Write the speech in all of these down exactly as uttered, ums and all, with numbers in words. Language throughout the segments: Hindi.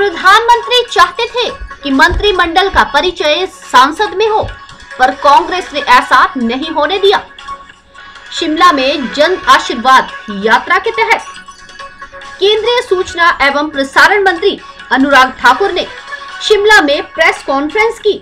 प्रधानमंत्री चाहते थे कि मंत्रिमंडल का परिचय सांसद में हो, पर कांग्रेस ने ऐसा नहीं होने दिया। शिमला में जन आशीर्वाद यात्रा के तहत केंद्रीय सूचना एवं प्रसारण मंत्री अनुराग ठाकुर ने शिमला में प्रेस कॉन्फ्रेंस की।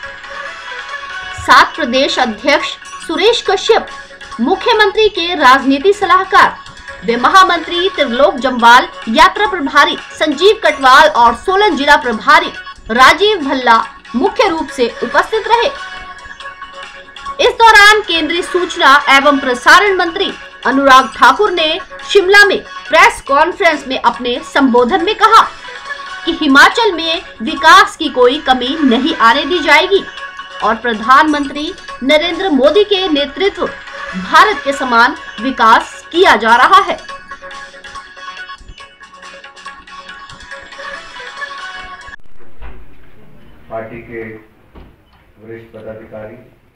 सात प्रदेश अध्यक्ष सुरेश कश्यप, मुख्यमंत्री के राजनीति सलाहकार व महामंत्री त्रिलोक जम्वाल, यात्रा प्रभारी संजीव कटवाल और सोलन जिला प्रभारी राजीव भल्ला मुख्य रूप से उपस्थित रहे। इस दौरान केंद्रीय सूचना एवं प्रसारण मंत्री अनुराग ठाकुर ने शिमला में प्रेस कॉन्फ्रेंस में अपने संबोधन में कहा कि हिमाचल में विकास की कोई कमी नहीं आने दी जाएगी और प्रधानमंत्री नरेंद्र मोदी के नेतृत्व भारत के समान विकास किया जा रहा है। पार्टी के वरिष्ठ पदाधिकारी,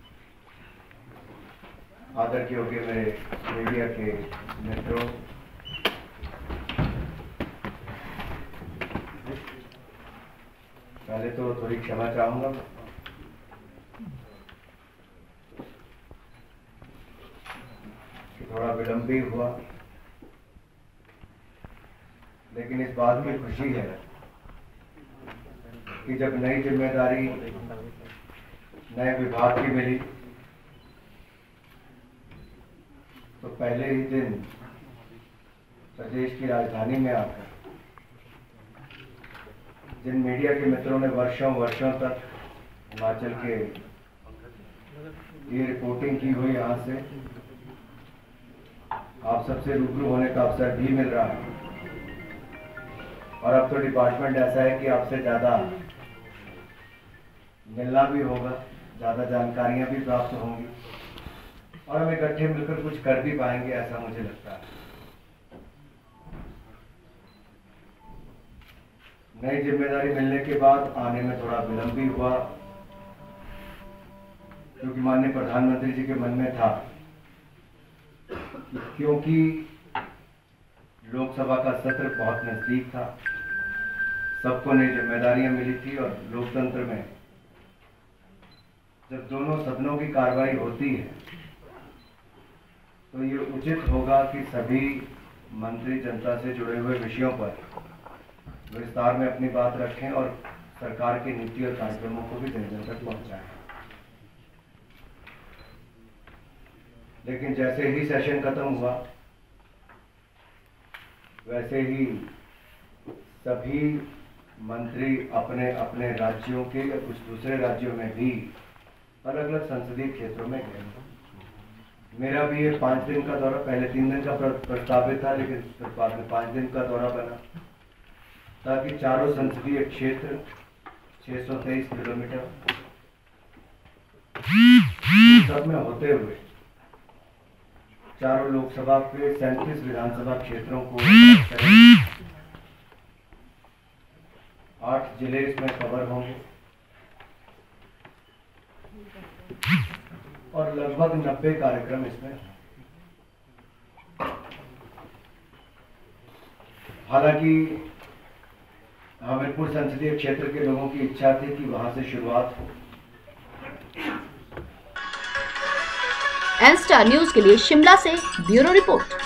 आदर योग्य मेरे मीडिया के मित्रों, पहले तो थोड़ी क्षमा चाहूंगा कि थोड़ा विलंब भी हुआ, लेकिन इस बात की खुशी है कि जब नई जिम्मेदारी नए विभाग की मिली तो पहले ही दिन प्रदेश की राजधानी में आकर जिन मीडिया के मित्रों ने वर्षों वर्षों तक हिमाचल के ये रिपोर्टिंग की हुई, यहाँ से आप सबसे रूबरू होने का अवसर भी मिल रहा है। और अब तो डिपार्टमेंट ऐसा है कि आपसे ज़्यादा मिलना भी होगा, ज़्यादा जानकारियां भी प्राप्त होंगी और हम इकट्ठे मिलकर कुछ कर भी पाएंगे, ऐसा मुझे लगता है। नई जिम्मेदारी मिलने के बाद आने में थोड़ा विलंब भी हुआ, क्योंकि माननीय प्रधानमंत्री जी के मन में था कि क्योंकि लोकसभा का सत्र बहुत नजदीक था, सबको नई जिम्मेदारियां मिली थी और लोकतंत्र में जब दोनों सदनों की कार्रवाई होती है तो ये उचित होगा कि सभी मंत्री जनता से जुड़े हुए विषयों पर विस्तार में अपनी बात रखें और सरकार की नीति और कार्यक्रमों को भी जन जन तक पहुंचाएं। लेकिन जैसे ही सेशन खत्म हुआ वैसे ही सभी मंत्री अपने अपने राज्यों के या कुछ दूसरे राज्यों में भी अलग अलग संसदीय क्षेत्रों में गए। मेरा भी ये पाँच दिन का दौरा, पहले तीन दिन का प्रस्तावित था, लेकिन फिर बाद में पाँच दिन का दौरा बना, ताकि चारों संसदीय क्षेत्र छह सौ तेईस किलोमीटर सब में होते हुए चारों लोकसभा के सैंतीस विधानसभा क्षेत्रों को आठ जिले इसमें कवर होंगे और लगभग नब्बे कार्यक्रम इसमें। हालांकि हमीरपुर संसदीय क्षेत्र के लोगों की इच्छा थी कि वहां से शुरुआत हो। एन स्टार न्यूज के लिए शिमला से ब्यूरो रिपोर्ट।